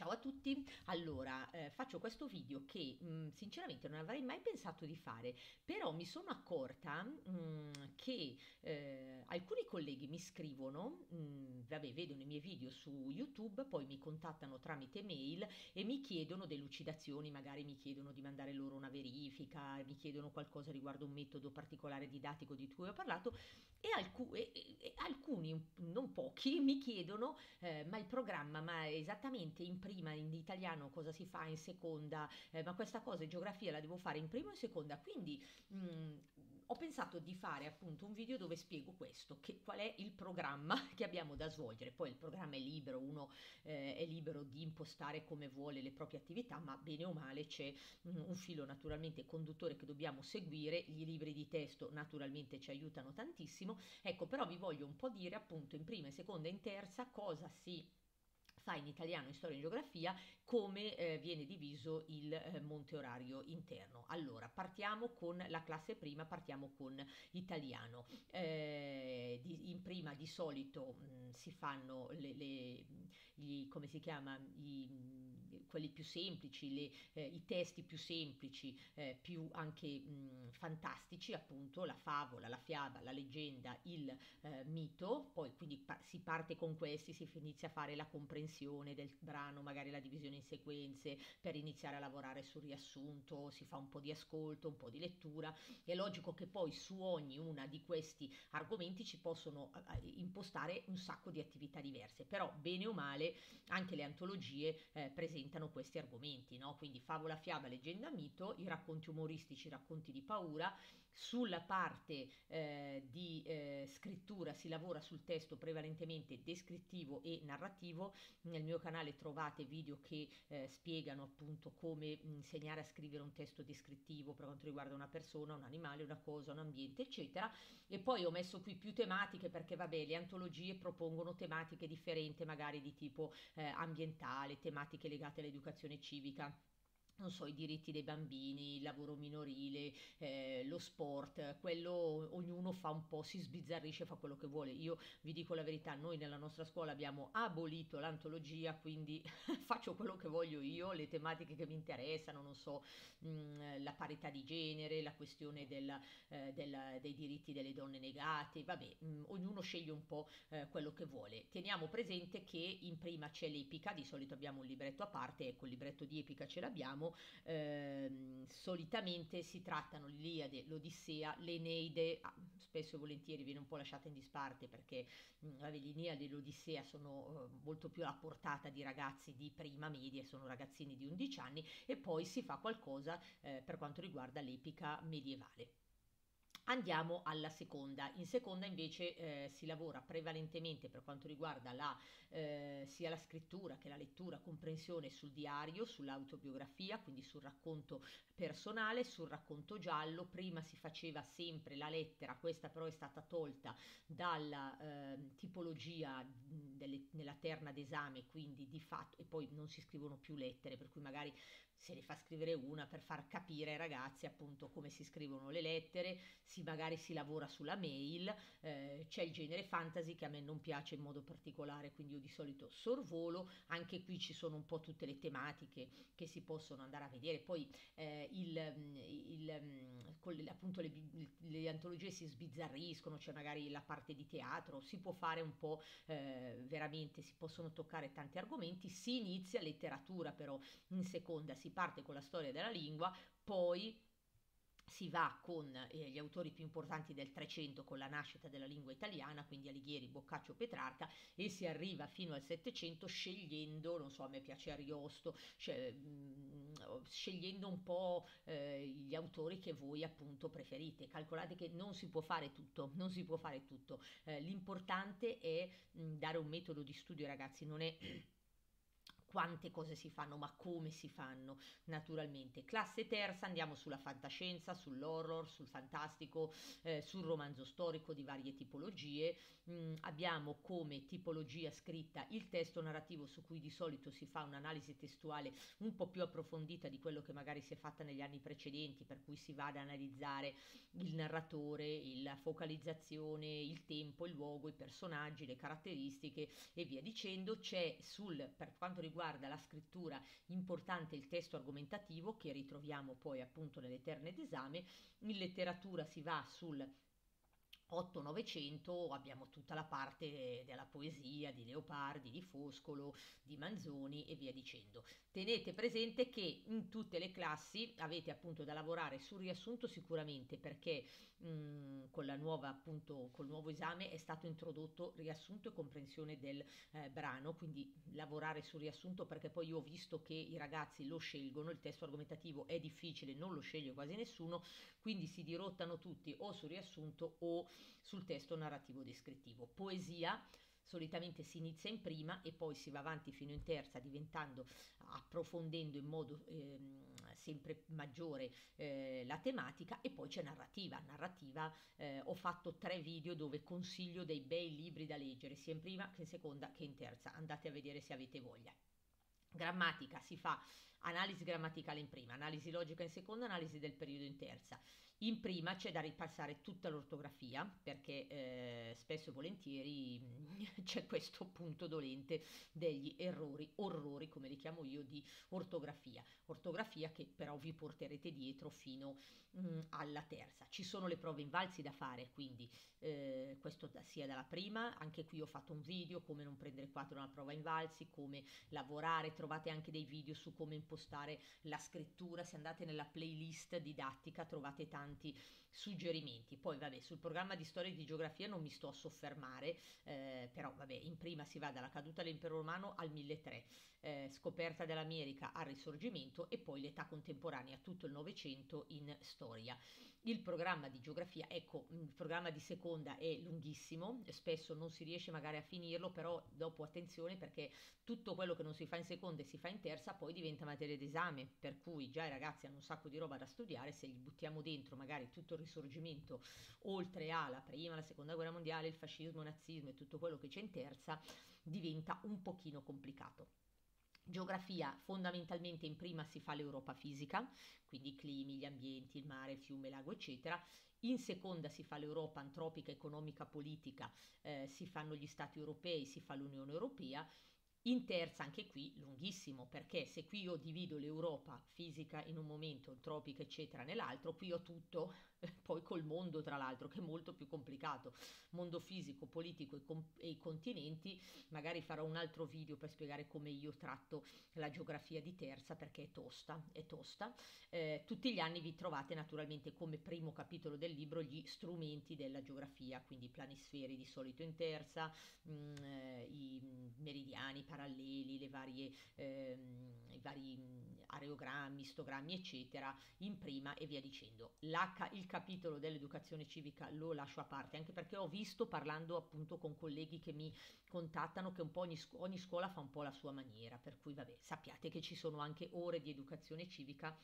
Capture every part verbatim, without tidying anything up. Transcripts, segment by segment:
Ciao a tutti, allora eh, faccio questo video che mh, sinceramente non avrei mai pensato di fare, però mi sono accorta mh, che eh, alcuni colleghi mi scrivono, mh, vabbè, vedono i miei video su YouTube, poi mi contattano tramite mail e mi chiedono delucidazioni, magari mi chiedono di mandare loro una verifica, mi chiedono qualcosa riguardo un metodo particolare didattico di cui ho parlato e, alcu- e- e- e alcuni, non pochi, mi chiedono eh, ma il programma, ma esattamente in prima in italiano cosa si fa, in seconda, eh, ma questa cosa in geografia la devo fare in prima o in seconda? Quindi mh, ho pensato di fare appunto un video dove spiego questo, che, qual è il programma che abbiamo da svolgere. Poi il programma è libero, uno eh, è libero di impostare come vuole le proprie attività, ma bene o male c'è mh, un filo naturalmente conduttore che dobbiamo seguire, i libri di testo naturalmente ci aiutano tantissimo. Ecco, però vi voglio un po' dire appunto in prima, in seconda e in terza cosa si fa in italiano, in storia e in geografia, come eh, viene diviso il eh, monte orario interno. Allora, partiamo con la classe prima, partiamo con italiano. Eh, di, in prima di solito mh, si fanno le, le, gli, come si chiama, I, quelli più semplici, le, eh, i testi più semplici, eh, più anche mh, fantastici, appunto, la favola, la fiaba, la leggenda, il eh, mito, poi quindi pa- si parte con questi, si inizia a fare la comprensione del brano, magari la divisione in sequenze per iniziare a lavorare sul riassunto, si fa un po' di ascolto, un po' di lettura. È logico che poi su ogni una di questi argomenti ci possono eh, impostare un sacco di attività diverse, però bene o male anche le antologie eh, presentano questi argomenti, no? Quindi favola, fiaba, leggenda, mito, i racconti umoristici, i racconti di paura. Sulla parte eh, di eh, scrittura si lavora sul testo prevalentemente descrittivo e narrativo. Nel mio canale trovate video che eh, spiegano appunto come insegnare a scrivere un testo descrittivo per quanto riguarda una persona, un animale, una cosa, un ambiente, eccetera. E poi ho messo qui più tematiche perché vabbè, le antologie propongono tematiche differenti, magari di tipo eh, ambientale, tematiche legate all'educazione civica, non so, i diritti dei bambini, il lavoro minorile, eh, lo sport, quello ognuno fa un po', si sbizzarrisce, fa quello che vuole. Io vi dico la verità, noi nella nostra scuola abbiamo abolito l'antologia, quindi faccio quello che voglio io, le tematiche che mi interessano, non so, mh, la parità di genere, la questione del, eh, del- dei diritti delle donne negati, vabbè, mh, ognuno sceglie un po' eh, quello che vuole. Teniamo presente che in prima c'è l'epica, di solito abbiamo un libretto a parte, ecco il libretto di epica ce l'abbiamo, ehm, solitamente si trattano l'Iliade, l'Odissea, l'Eneide, ah, spesso e volentieri viene un po' lasciata in disparte perché mh, vabbè, l'Iliade e l'Odissea sono eh, molto più alla portata di ragazzi di prima media, sono ragazzini di undici anni e poi si fa qualcosa eh, per quanto riguarda l'epica medievale. Andiamo alla seconda. In seconda invece eh, si lavora prevalentemente per quanto riguarda la, eh, sia la scrittura che la lettura, comprensione sul diario, sull'autobiografia, quindi sul racconto personale, sul racconto giallo. Prima si faceva sempre la lettera, questa però è stata tolta dalla eh, tipologia delle, nella terna d'esame, quindi di fatto, e poi non si scrivono più lettere, per cui magari se ne fa scrivere una per far capire ai ragazzi appunto come si scrivono le lettere, si magari si lavora sulla mail, eh, c'è il genere fantasy che a me non piace in modo particolare, quindi io di solito sorvolo, anche qui ci sono un po' tutte le tematiche che si possono andare a vedere, poi eh, il, il, con le, appunto le, le antologie si sbizzarriscono, c'è magari la parte di teatro, si può fare un po' eh, veramente, si possono toccare tanti argomenti, si inizia letteratura però in seconda, si parte con la storia della lingua, poi si va con eh, gli autori più importanti del trecento con la nascita della lingua italiana, quindi Alighieri, Boccaccio, Petrarca, e si arriva fino al settecento scegliendo, non so, a me piace Ariosto, cioè, mh, scegliendo un po' eh, gli autori che voi appunto preferite. Calcolate che non si può fare tutto, non si può fare tutto. Eh, l'importante è mh, dare un metodo di studio, ragazzi, non è quante cose si fanno, ma come si fanno naturalmente. Classe terza andiamo sulla fantascienza, sull'horror, sul fantastico, eh, sul romanzo storico di varie tipologie. Mm, abbiamo come tipologia scritta il testo narrativo su cui di solito si fa un'analisi testuale un po' più approfondita di quello che magari si è fatta negli anni precedenti, per cui si va ad analizzare il narratore, la focalizzazione, il tempo, il luogo, i personaggi, le caratteristiche e via dicendo. C'è sul, per quanto riguarda riguarda la scrittura, importante il testo argomentativo che ritroviamo poi appunto nelle terne d'esame. In letteratura si va sul otto novecento, abbiamo tutta la parte della poesia di Leopardi, di Foscolo, di Manzoni e via dicendo. Tenete presente che in tutte le classi avete appunto da lavorare sul riassunto sicuramente, perché mh, con la nuova appunto col nuovo esame è stato introdotto riassunto e comprensione del eh, brano, quindi lavorare sul riassunto, perché poi io ho visto che i ragazzi lo scelgono, il testo argomentativo è difficile, non lo sceglie quasi nessuno, quindi si dirottano tutti o sul riassunto o sul testo narrativo descrittivo. Poesia solitamente si inizia in prima e poi si va avanti fino in terza, diventando, approfondendo in modo ehm, sempre maggiore eh, la tematica, e poi c'è narrativa. Narrativa, eh, ho fatto tre video dove consiglio dei bei libri da leggere, sia in prima che in seconda che in terza, andate a vedere se avete voglia. Grammatica si fa analisi grammaticale in prima, analisi logica in seconda, analisi del periodo in terza. In prima c'è da ripassare tutta l'ortografia, perché eh, spesso e volentieri c'è questo punto dolente degli errori, orrori come li chiamo io, di ortografia. Ortografia che però vi porterete dietro fino mh, alla terza. Ci sono le prove invalsi da fare, quindi eh, questo da, sia dalla prima, anche qui ho fatto un video come non prendere quattro nella prova invalsi, come lavorare, trovate anche dei video su come impostare la scrittura, se andate nella playlist didattica trovate tanti suggerimenti. Poi vabbè, sul programma di storia e di geografia non mi sto a soffermare, eh, però vabbè, in prima si va dalla caduta dell'impero romano al milletrecento, eh, scoperta dell'America al risorgimento, e poi l'età contemporanea, tutto il novecento in storia. Il programma di geografia, ecco, il programma di seconda è lunghissimo, spesso non si riesce magari a finirlo, però dopo attenzione, perché tutto quello che non si fa in seconda e si fa in terza poi diventa materia d'esame, per cui già i ragazzi hanno un sacco di roba da studiare, se gli buttiamo dentro magari tutto il risorgimento, oltre alla prima, la seconda guerra mondiale, il fascismo, il nazismo e tutto quello che c'è in terza, diventa un pochino complicato. Geografia, fondamentalmente in prima si fa l'Europa fisica, quindi i climi, gli ambienti, il mare, il fiume, il lago, eccetera. In seconda si fa l'Europa antropica, economica, politica, eh, si fanno gli stati europei, si fa l'Unione Europea. In terza, anche qui lunghissimo, perché se qui io divido l'Europa fisica in un momento, antropica eccetera nell'altro, qui ho tutto, poi col mondo tra l'altro, che è molto più complicato, mondo fisico, politico e, com- e i continenti. Magari farò un altro video per spiegare come io tratto la geografia di terza, perché è tosta, è tosta. Eh, tutti gli anni vi trovate naturalmente come primo capitolo del libro gli strumenti della geografia, quindi i planisferi di solito in terza, mh, eh, i meridiani, i paralleli, le varie, ehm, i vari mh, areogrammi, istogrammi, eccetera, in prima e via dicendo. La, il capitolo dell'educazione civica lo lascio a parte, anche perché ho visto, parlando appunto con colleghi che mi contattano, che un po' ogni, scu- ogni scuola fa un po' la sua maniera, per cui vabbè, sappiate che ci sono anche ore di educazione civica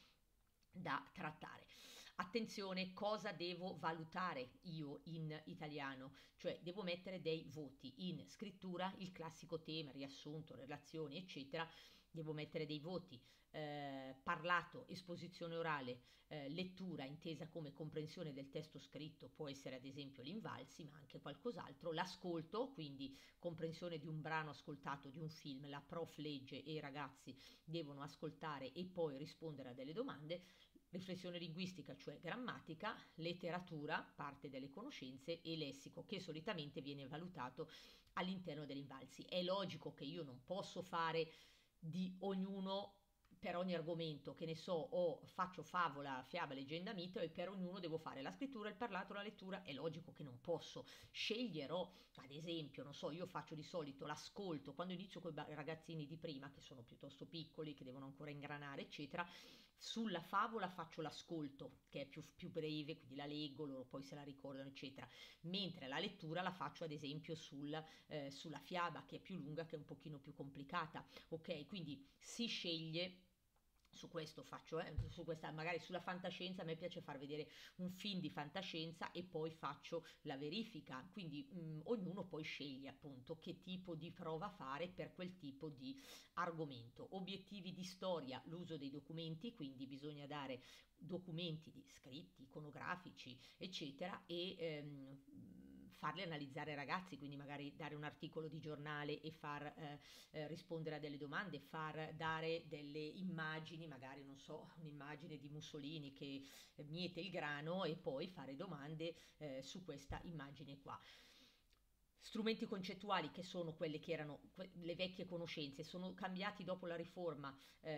da trattare. Attenzione, cosa devo valutare io in italiano? Cioè devo mettere dei voti in scrittura, il classico tema, riassunto, relazioni, eccetera. Devo mettere dei voti. Eh, parlato, esposizione orale, eh, lettura intesa come comprensione del testo scritto, può essere ad esempio l'Invalsi, ma anche qualcos'altro. L'ascolto, quindi comprensione di un brano ascoltato, di un film, la prof legge e i ragazzi devono ascoltare e poi rispondere a delle domande. Riflessione linguistica, cioè grammatica, letteratura, parte delle conoscenze, e lessico, che solitamente viene valutato all'interno degli invalsi. È logico che io non posso fare di ognuno per ogni argomento, che ne so, o faccio favola, fiaba, leggenda, mito, e per ognuno devo fare la scrittura, il parlato, la lettura. È logico che non posso. Sceglierò, ad esempio, non so, io faccio di solito l'ascolto quando inizio con i ragazzini di prima, che sono piuttosto piccoli, che devono ancora ingranare, eccetera. Sulla favola faccio l'ascolto, che è più, più breve, quindi la leggo, loro poi se la ricordano, eccetera. Mentre la lettura la faccio ad esempio sul, eh, sulla fiaba, che è più lunga, che è un pochino più complicata. Ok, quindi si sceglie. Su questo faccio, eh, su questa, magari sulla fantascienza a me piace far vedere un film di fantascienza e poi faccio la verifica, quindi mh, ognuno poi sceglie appunto che tipo di prova fare per quel tipo di argomento. Obiettivi di storia, l'uso dei documenti, quindi bisogna dare documenti di scritti, iconografici, eccetera, e ehm, farli analizzare ai ragazzi, quindi magari dare un articolo di giornale e far eh, eh, rispondere a delle domande, far dare delle immagini, magari non so, un'immagine di Mussolini che eh, miete il grano e poi fare domande eh, su questa immagine qua. Strumenti concettuali che sono quelle che erano que- le vecchie conoscenze, sono cambiati dopo la riforma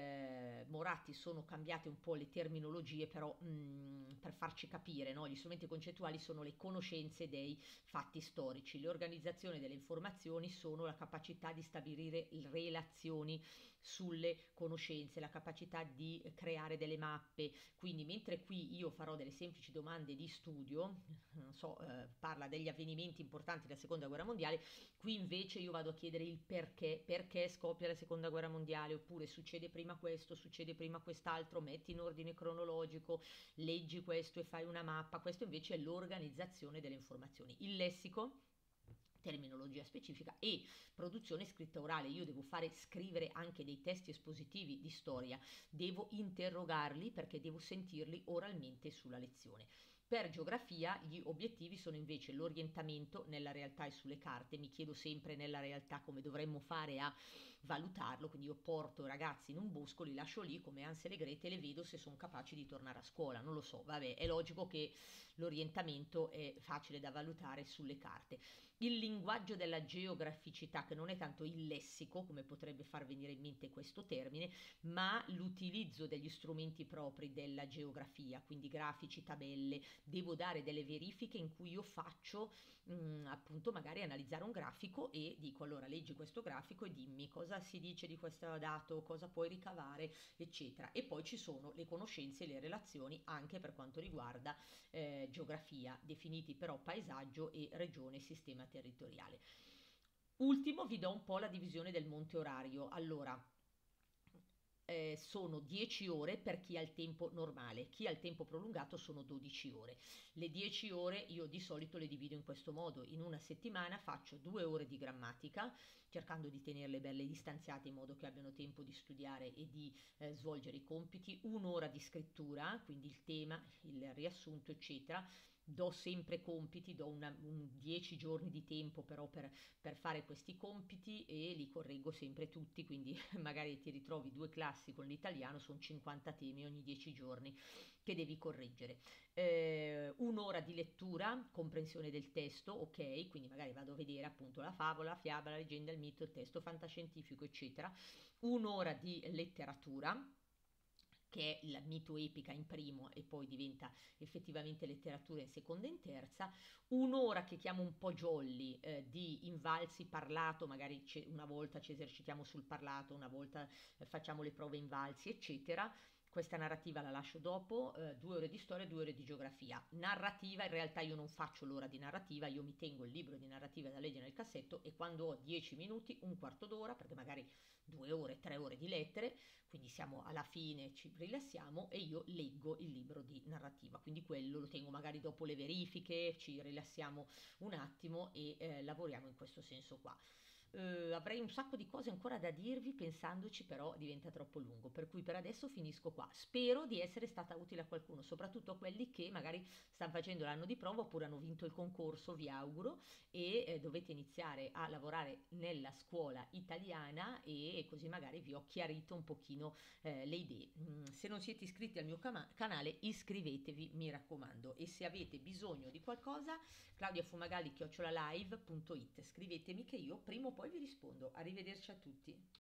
eh, Moratti, sono cambiate un po' le terminologie, però mh, per farci capire, no? Gli strumenti concettuali sono le conoscenze dei fatti storici, l'organizzazione delle informazioni sono la capacità di stabilire relazioni sulle conoscenze, la capacità di creare delle mappe, quindi mentre qui io farò delle semplici domande di studio, non so, eh, parla degli avvenimenti importanti della seconda guerra mondiale, qui invece io vado a chiedere il perché, perché scoppia la seconda guerra mondiale, oppure succede prima questo, succede prima quest'altro, metti in ordine cronologico, leggi questo e fai una mappa, questo invece è l'organizzazione delle informazioni. Il lessico, terminologia specifica, e produzione scritta orale. Io devo fare scrivere anche dei testi espositivi di storia, devo interrogarli perché devo sentirli oralmente sulla lezione. Per geografia gli obiettivi sono invece l'orientamento nella realtà e sulle carte, mi chiedo sempre nella realtà come dovremmo fare a valutarlo, quindi io porto i ragazzi in un bosco, li lascio lì come Hansel e Gretel e vedo se sono capaci di tornare a scuola, non lo so, vabbè, è logico che l'orientamento è facile da valutare sulle carte. Il linguaggio della geograficità, che non è tanto il lessico, come potrebbe far venire in mente questo termine, ma l'utilizzo degli strumenti propri della geografia, quindi grafici, tabelle, devo dare delle verifiche in cui io faccio mh, appunto magari analizzare un grafico e dico allora leggi questo grafico e dimmi cosa si dice di questo dato, cosa puoi ricavare, eccetera. E poi ci sono le conoscenze e le relazioni anche per quanto riguarda eh, geografia, definiti però paesaggio e regione e sistema territoriale. Ultimo vi do un po' la divisione del monte orario. Allora, eh, sono dieci ore per chi ha il tempo normale, chi ha il tempo prolungato sono dodici ore. Le dieci ore io di solito le divido in questo modo: in una settimana faccio due ore di grammatica, cercando di tenerle belle distanziate in modo che abbiano tempo di studiare e di eh, svolgere i compiti, un'ora di scrittura, quindi il tema, il riassunto, eccetera. Do sempre compiti, do una, un dieci giorni di tempo però per, per fare questi compiti e li correggo sempre tutti, quindi magari ti ritrovi due classi con l'italiano, sono cinquanta temi ogni dieci giorni che devi correggere. Eh, un'ora di lettura, comprensione del testo, ok, quindi magari vado a vedere appunto la favola, la fiaba, la leggenda, il mito, il testo fantascientifico, eccetera. Un'ora di letteratura, che è la mito epica in primo e poi diventa effettivamente letteratura in seconda e in terza, un'ora che chiamo un po' jolly eh, di invalsi parlato, magari una volta ci esercitiamo sul parlato, una volta eh, facciamo le prove invalsi, eccetera. Questa narrativa la lascio dopo, eh, due ore di storia, due ore di geografia. Narrativa, in realtà io non faccio l'ora di narrativa, io mi tengo il libro di narrativa da leggere nel cassetto e quando ho dieci minuti, un quarto d'ora, perché magari due ore, tre ore di lettere, quindi siamo alla fine, ci rilassiamo e io leggo il libro di narrativa, quindi quello lo tengo magari dopo le verifiche, ci rilassiamo un attimo e eh, lavoriamo in questo senso qua. Eh, avrei un sacco di cose ancora da dirvi, pensandoci però diventa troppo lungo, per cui per adesso finisco qua. Spero di essere stata utile a qualcuno, soprattutto a quelli che magari stanno facendo l'anno di prova oppure hanno vinto il concorso, vi auguro, e eh, dovete iniziare a lavorare nella scuola italiana e così magari vi ho chiarito un pochino eh, le idee. Mm, se non siete iscritti al mio cama- canale iscrivetevi, mi raccomando, e se avete bisogno di qualcosa claudiafumagalli chiocciola live punto it, scrivetemi che io prima o poi vi rispondo. Arrivederci a tutti.